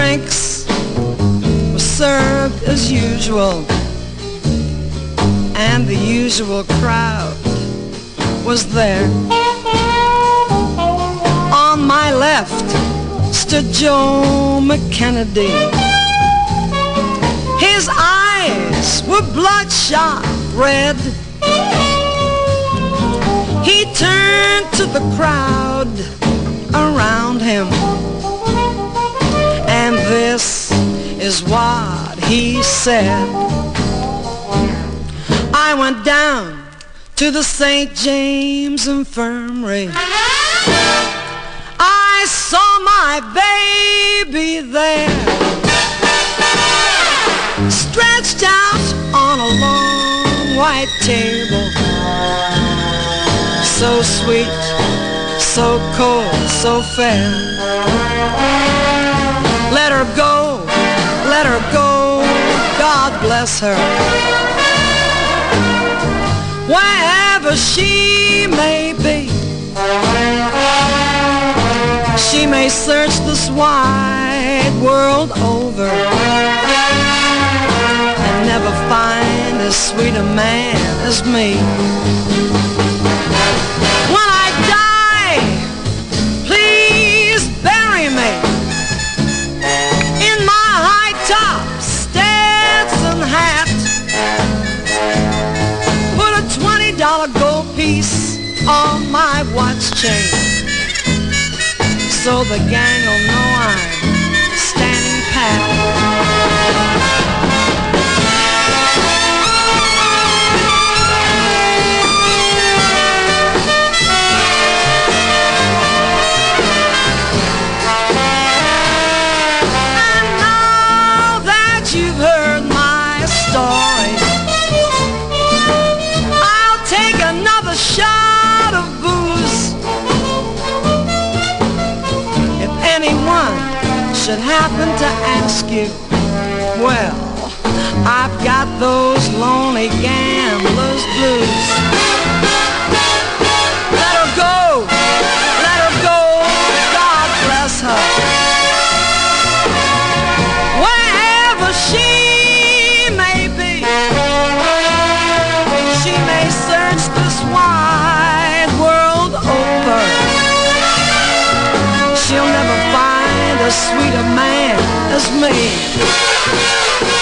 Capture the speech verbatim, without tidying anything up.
drinks were served as usual, and the usual crowd was there. On my left stood Joe McKennedy. His eyes were bloodshot red. He turned to the crowd around him, and this is what he said. I went down to the Saint James Infirmary. I saw my baby there, stretched out on a long white table. So sweet, so cold, so fair. Let her go, let her go, God bless her. Wherever she may be, she may search this wide world over and never find as sweet a man as me. When I die, please bury me in my high-top Stetson hat. Put a twenty dollar gold piece on my watch chain, so the gang will know I'm standing pat. Shot of booze. If anyone should happen to ask you, well, I've got those lonely gambler's blues. Let her go, let her go, God bless her. Wherever she may be, she may search this wide world over. She'll never find as sweet a man as me.